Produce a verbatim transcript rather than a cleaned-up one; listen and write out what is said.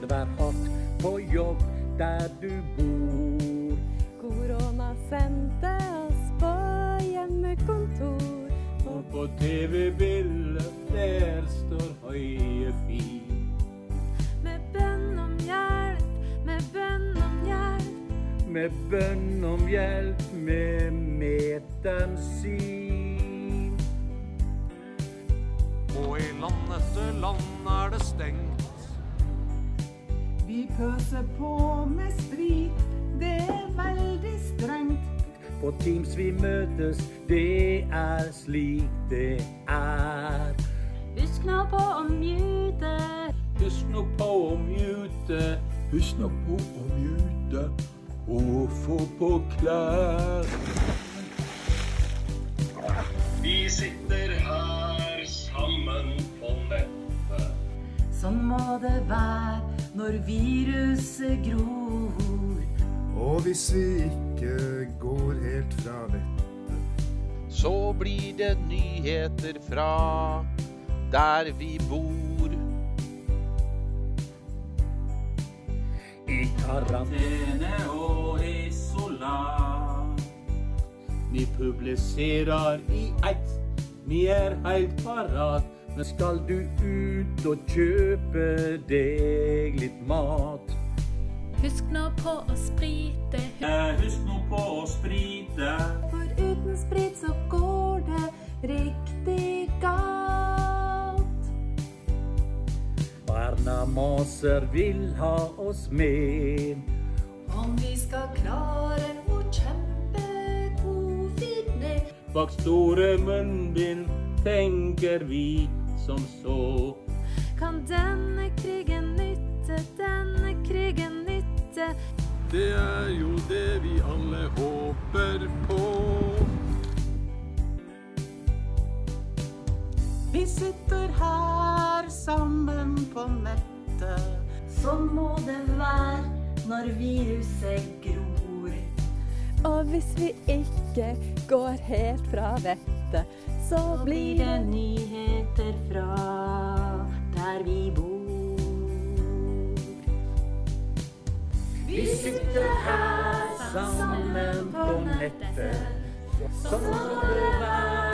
vær hardt på jobb der du bor. Korona sendte oss på hjemmekontor. Og på T V-bildet der står høye fint. Med bønn om hjelp, med bønn om hjelp. Med bønn om hjelp med metansin. Og i land etter land er det stengt. Vi pøser på med sprit, det er veldig strengt. På Teams vi møtes, det er slik det er. Husk nå på å mute. Husk nå på å mute. Husk nå på å mute og få på klær. Vi sitter her sammen på nettet. Sånn må det være når viruset gror. Og hvis vi ikke går helt fra vettet, Så blir det nyheter fra der vi bor. I karantene og isolat. Vi publiserer i ett, vi er helt parat. Men skal du ut og kjøpe deg litt mat? Husk nå på å sprite. Husk nå på å sprite. For uten sprit så går det riktig galt. Barna maser vil ha oss med. Om vi skal klare å kjempe covid ned. Bak store munnbind tenker vi som så. Kan denne krigen nytte, denne krigen nytte. Det er jo det vi alle håper på. Vi sitter her sammen på nettet. Sånn må det være når viruset gror. Og hvis vi ikke går helt fra vettet, så blir det nyheter fra der vi bor. Vi sitter her sammen på nettet. Sånn må det være.